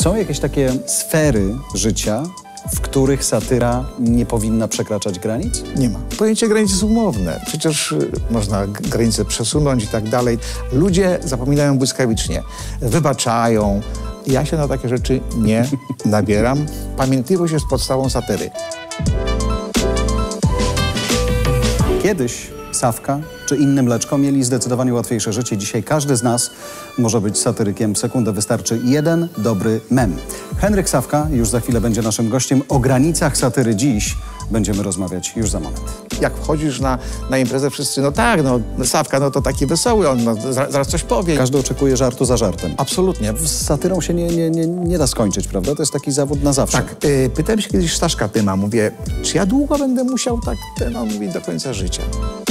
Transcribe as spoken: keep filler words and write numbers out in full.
Są jakieś takie sfery życia, w których satyra nie powinna przekraczać granic? Nie ma. Pojęcie granicy jest umowne. Przecież y, można g- granice przesunąć i tak dalej. Ludzie zapominają błyskawicznie, wybaczają. Ja się na takie rzeczy nie nabieram. Pamiętliwość jest podstawą satyry. Kiedyś Sawka czy inny Mleczko mieli zdecydowanie łatwiejsze życie. Dzisiaj każdy z nas może być satyrykiem. W sekundę wystarczy jeden dobry mem. Henryk Sawka już za chwilę będzie naszym gościem. O granicach satyry dziś będziemy rozmawiać już za moment. Jak wchodzisz na, na imprezę, wszyscy, no tak, no Sawka, no to taki wesoły, on no, zaraz, zaraz coś powie. Każdy oczekuje żartu za żartem. Absolutnie. Z satyrą się nie, nie, nie, nie da skończyć, prawda? To jest taki zawód na zawsze. Tak, y, pytałem się kiedyś Staszka Tyma, mówię, czy ja długo będę musiał tak ten, on mówi, do końca życia.